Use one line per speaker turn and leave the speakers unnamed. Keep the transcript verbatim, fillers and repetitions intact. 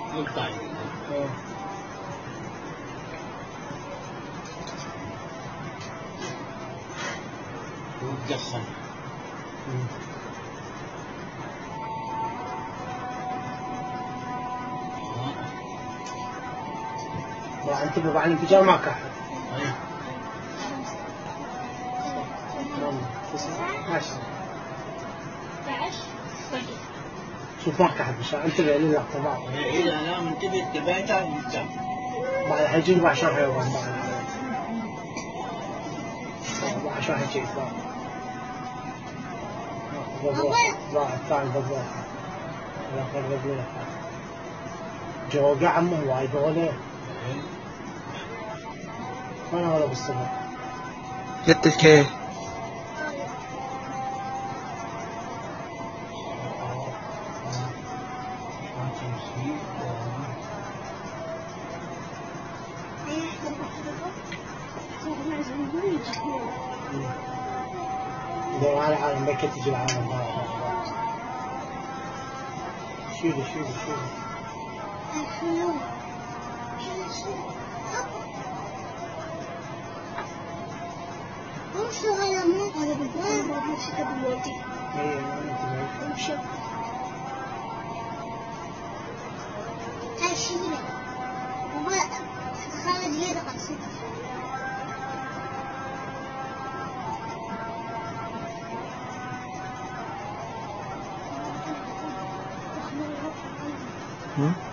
مقطعي. وتقسم.
انت بابا على الانفجار ما كحل. عشرة. شوف ما كحل بشار انتبه للقطة بعض.
إذا أنا منتبه انتبهت على المجتمع.
بعد حيجي بعشر حيوان بعد. بعشر حيجي بعد. بعد بعد بعد. الآخر بدله. جوجا عمه وايد غلي. ما أنا ولا بالصبر.
جدك ايه؟
لو على العالم بكت تجي العالم شيلي شيلي شيلي
شو هذا مو هذا بالبلد ما شفته بالودي.
ايه ما
شوف. هاي شيله. وما خالد يدق قصير.
Hmm?